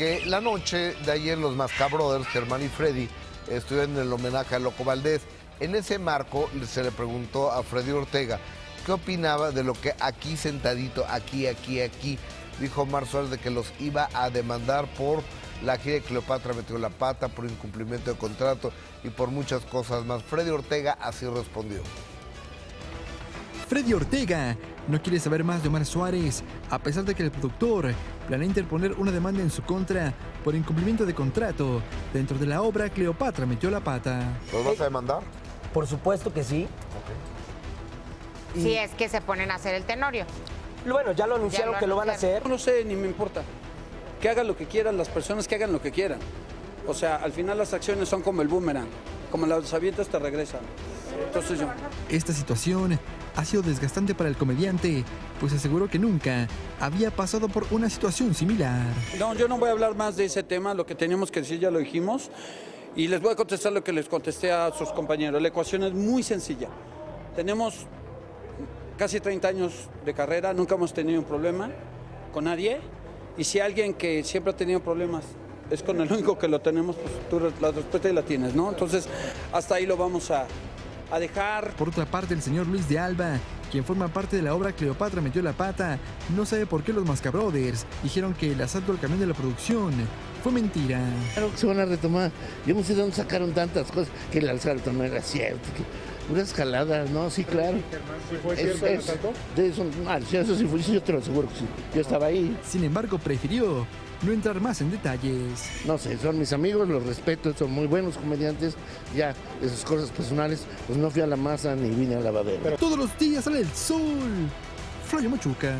que la noche de ayer los Mascabrothers, Germán y Freddy, estuvieron en el homenaje a Loco Valdés. En ese marco se le preguntó a Freddy Ortega qué opinaba de lo que aquí sentadito, aquí, dijo Omar Suárez de que los iba a demandar por la gira de Cleopatra metió la pata, por incumplimiento de contrato y por muchas cosas más. Freddy Ortega así respondió. Freddy Ortega no quiere saber más de Omar Suárez, a pesar de que el productor planea interponer una demanda en su contra por incumplimiento de contrato dentro de la obra Cleopatra metió la pata. ¿Los vas a demandar? Por supuesto que sí. Okay. Si es que se ponen a hacer el tenorio. Bueno, ya lo anunciaron que lo van a hacer. No sé, ni me importa. Que hagan lo que quieran las personas, que hagan lo que quieran. O sea, al final las acciones son como el boomerang. Como las avientas te regresan. Entonces yo... Esta situación ha sido desgastante para el comediante, pues aseguró que nunca había pasado por una situación similar. No, yo no voy a hablar más de ese tema. Lo que teníamos que decir ya lo dijimos. Y les voy a contestar lo que les contesté a sus compañeros. La ecuación es muy sencilla. Tenemos casi 30 años de carrera, nunca hemos tenido un problema con nadie. Y si alguien que siempre ha tenido problemas es con el único que lo tenemos, pues tú la respuesta ahí la tienes, ¿no? Entonces, hasta ahí lo vamos a dejar. Por otra parte, el señor Luis de Alba, quien forma parte de la obra Cleopatra metió la pata, no sabe por qué los Mascabrothers dijeron que el asalto al camión de la producción fue mentira. Claro que se van a retomar. Yo no sé de dónde sacaron tantas cosas, que el asalto no era cierto, que unas escaladas, ¿no? Sí, claro. ¿Sí fue cierto el asalto? Eso sí fue, yo te lo aseguro que sí. Yo estaba ahí. Sin embargo, prefirió no entrar más en detalles. No sé, son mis amigos, los respeto, son muy buenos comediantes. Ya, esas cosas personales, pues no fui a la masa ni vine a la lavadera. Todos los días sale el sol. Flavio Machuca.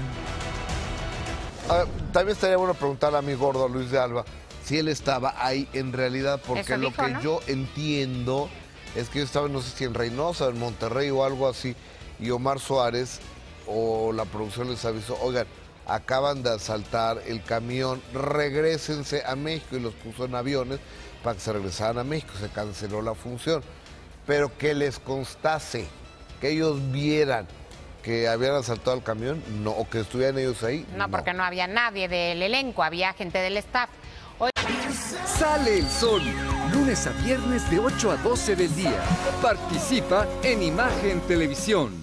También estaría bueno preguntarle a mi gordo Luis de Alba si él estaba ahí en realidad, porque lo que yo entiendo es que yo estaba, no sé si en Reynosa, en Monterrey o algo así, y Omar Suárez o la producción les avisó, oigan, acaban de asaltar el camión, regrésense a México, y los puso en aviones para que se regresaran a México, se canceló la función. Pero que les constase, que ellos vieran que habían asaltado el camión, no, o que estuvieran ellos ahí. No, porque no había nadie del elenco, había gente del staff. Sale el sol, lunes a viernes de 8 a 12 del día. Participa en Imagen Televisión.